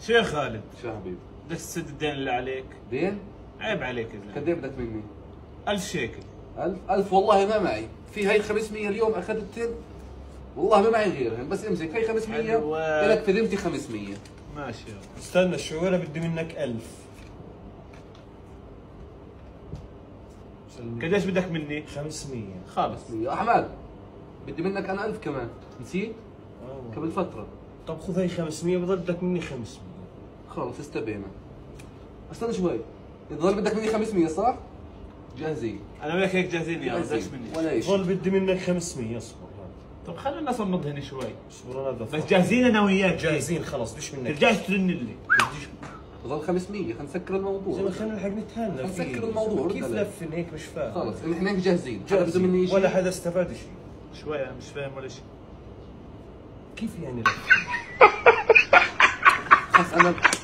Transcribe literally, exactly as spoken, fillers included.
شو يا خالد؟ شو يا حبيبي؟ بدك تسد الدين اللي عليك؟ دين؟ عيب عليك يا زلمه. قد ايه بدك مني؟ ألف شيكل. ألف؟ ألف والله ما معي، في هي خمسمية اليوم اخذتهن والله ما معي غيرهن، بس امسك هي خمسمية لك في ذمتي خمسمية. ماشي يلا. استنى شوي انا بدي منك ألف. قديش بدك مني؟ خمسمية. خلص. يا احمد بدي منك انا ألف كمان، نسيت؟ آه. قبل فترة. طب خذ هي خمسمية بضل بدك مني خمسمية. خلص استبينا. استنى شوي، يضل بدك مني خمسمية صح؟ جاهزين. انا وياك هيك جاهزين يا بدكش مني. ولا شيء. بضل بدي منك خمسمية. اصبر. طب خلينا نصمد هنا شوي. اصبر انا بدي بس جاهزين انا وياك. جاهزين خلص بديش منك. ترجعش ترن لي. بديش. تظل خمسمية، خلينا نسكر الموضوع. زلمه خلينا نلحق نتهنى فيه. نسكر الموضوع. كيف لفن هيك مش فاهم. خلص احنا هيك جاهزين. جاهزين مني ولا حدا استفاد شيء. شوي انا مش فاهم ولا شيء. كيف يعني لفن؟ خلص انا